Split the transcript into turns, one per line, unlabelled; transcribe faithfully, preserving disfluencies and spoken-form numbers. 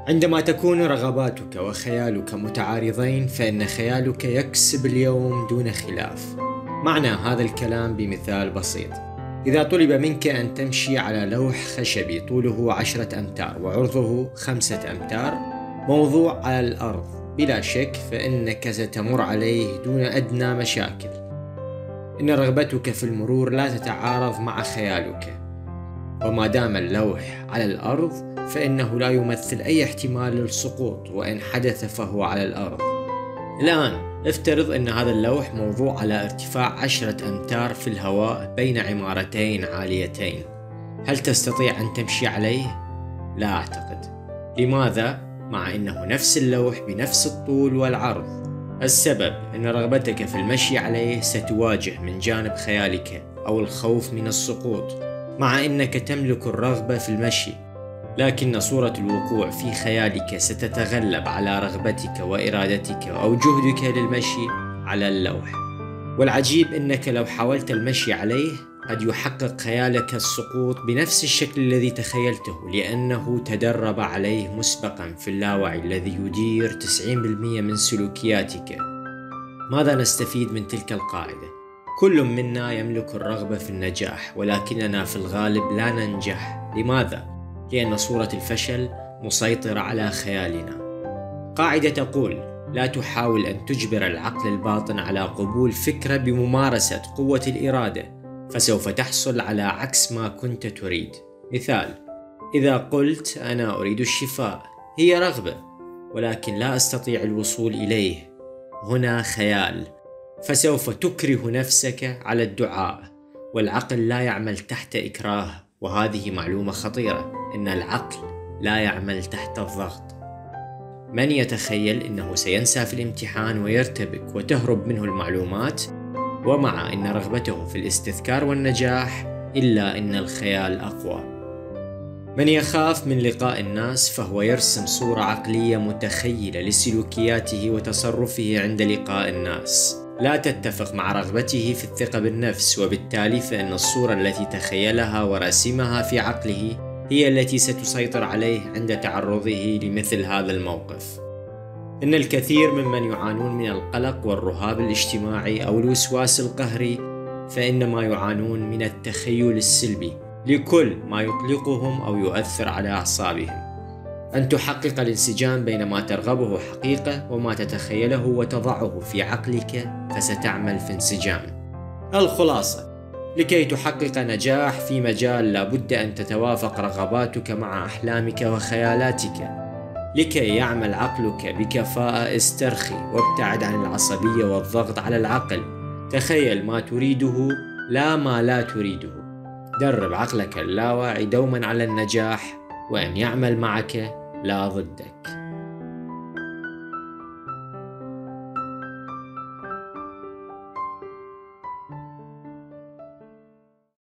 عندما تكون رغباتك وخيالك متعارضين فإن خيالك يكسب اليوم دون خلاف. معنى هذا الكلام بمثال بسيط: إذا طلب منك أن تمشي على لوح خشبي طوله عشرة أمتار وعرضه خمسة أمتار موضوع على الأرض، بلا شك فإنك ستمر عليه دون أدنى مشاكل. إن رغبتك في المرور لا تتعارض مع خيالك، وما دام اللوح على الأرض فإنه لا يمثل أي احتمال للسقوط، وإن حدث فهو على الأرض. الآن افترض أن هذا اللوح موضوع على ارتفاع عشرة أمتار في الهواء بين عمارتين عاليتين، هل تستطيع أن تمشي عليه؟ لا أعتقد. لماذا؟ مع أنه نفس اللوح بنفس الطول والعرض. السبب أن رغبتك في المشي عليه ستواجه من جانب خيالك أو الخوف من السقوط، مع أنك تملك الرغبة في المشي، لكن صورة الوقوع في خيالك ستتغلب على رغبتك وإرادتك أو جهدك للمشي على اللوح. والعجيب أنك لو حاولت المشي عليه قد يحقق خيالك السقوط بنفس الشكل الذي تخيلته، لأنه تدرب عليه مسبقا في اللاوعي الذي يدير تسعين بالمئة من سلوكياتك. ماذا نستفيد من تلك القاعدة؟ كل منا يملك الرغبة في النجاح، ولكننا في الغالب لا ننجح. لماذا؟ لأن صورة الفشل مسيطرة على خيالنا. قاعدة تقول: لا تحاول أن تجبر العقل الباطن على قبول فكرة بممارسة قوة الإرادة، فسوف تحصل على عكس ما كنت تريد. مثال: إذا قلت أنا أريد الشفاء، هي رغبة ولكن لا أستطيع الوصول إليه، هنا خيال، فسوف تكره نفسك على الدعاء، والعقل لا يعمل تحت إكراه. وهذه معلومة خطيرة، إن العقل لا يعمل تحت الضغط. من يتخيل أنه سينسى في الامتحان ويرتبك وتهرب منه المعلومات، ومع أن رغبته في الاستذكار والنجاح، إلا أن الخيال أقوى. من يخاف من لقاء الناس فهو يرسم صورة عقلية متخيلة لسلوكياته وتصرفه عند لقاء الناس، لا تتفق مع رغبته في الثقة بالنفس، وبالتالي فإن الصورة التي تخيلها ورسمها في عقله هي التي ستسيطر عليه عند تعرضه لمثل هذا الموقف. إن الكثير ممن يعانون من القلق والرهاب الاجتماعي أو الوسواس القهري فإنما يعانون من التخيل السلبي لكل ما يقلقهم أو يؤثر على أعصابهم. أن تحقق الانسجام بين ما ترغبه حقيقة وما تتخيله وتضعه في عقلك، فستعمل في انسجام. الخلاصة: لكي تحقق نجاح في مجال لابد أن تتوافق رغباتك مع أحلامك وخيالاتك. لكي يعمل عقلك بكفاءة استرخي وابتعد عن العصبية والضغط على العقل. تخيل ما تريده لا ما لا تريده. درب عقلك اللاواعي دوما على النجاح، وأن يعمل معك لا ضدك.